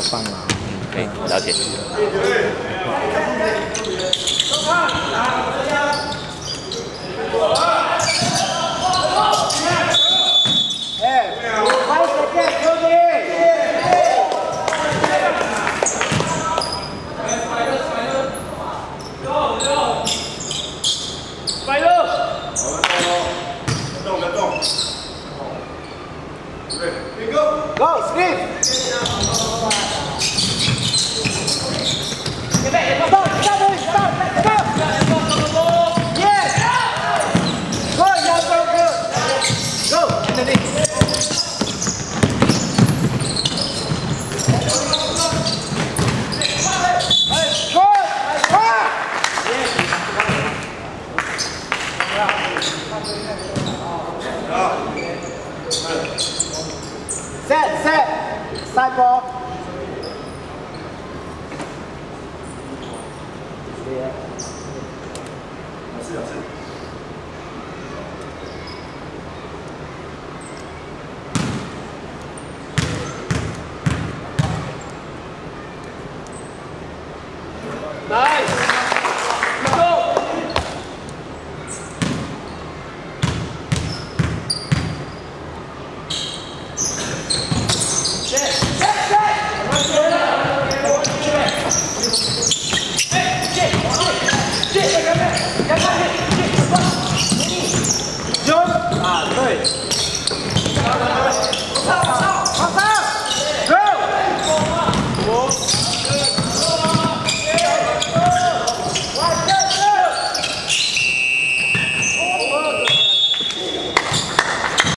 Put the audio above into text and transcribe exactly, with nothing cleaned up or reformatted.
棒啊。 嗯，可以了解。 哎，快点点，兄弟！快乐！动，别动。对 ，Go Go Sleep。Stop! Stop! Stop! Stop! Yes! Good, yeah, go, good. Go, underneath. Set, set, side ball. Yeah.